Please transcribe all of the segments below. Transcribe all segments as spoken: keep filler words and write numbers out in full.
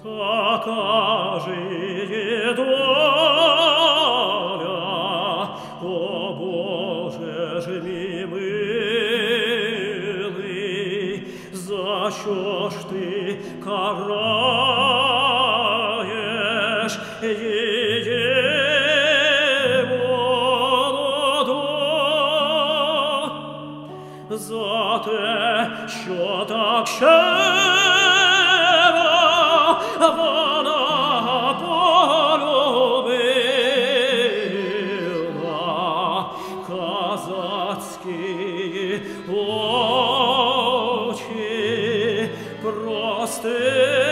Така жиє доля, о Боже ж мій милий, за що ж ти караєш її молоду? За те, що так щиро вона полюбила козацькі очі, прости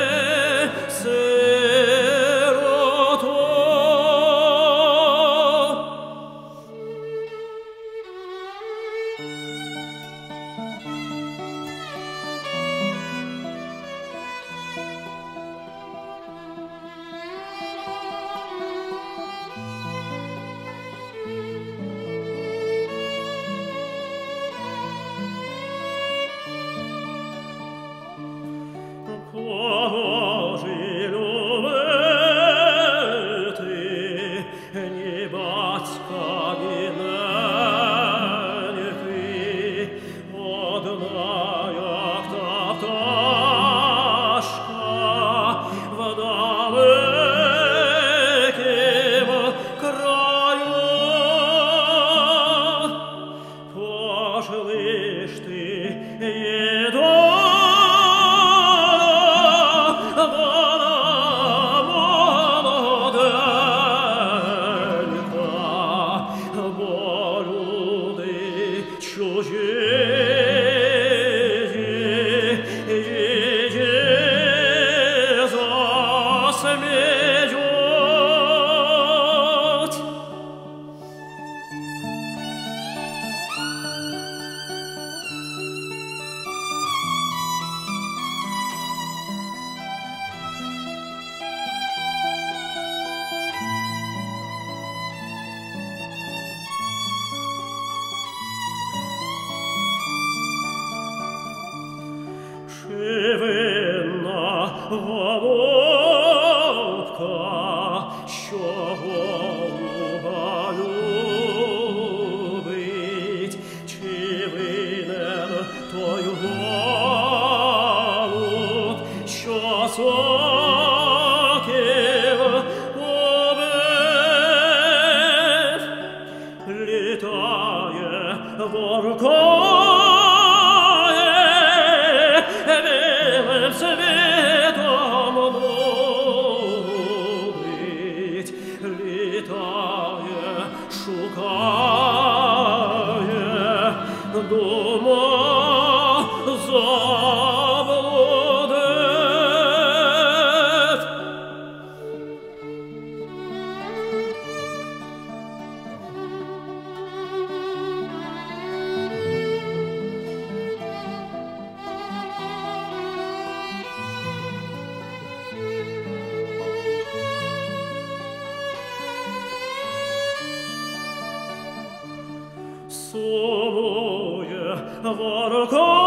сироту. Кого ж і любити, ні батька, ні неньки, одна, як та пташка в далекім краю. Пошли ж ти її долю, винна голубка, що голуба любить, чи винен той голуб, що сокіл убив? Літає ворком світом ловить, літає, шукає, дума заблудить. Сумує ворога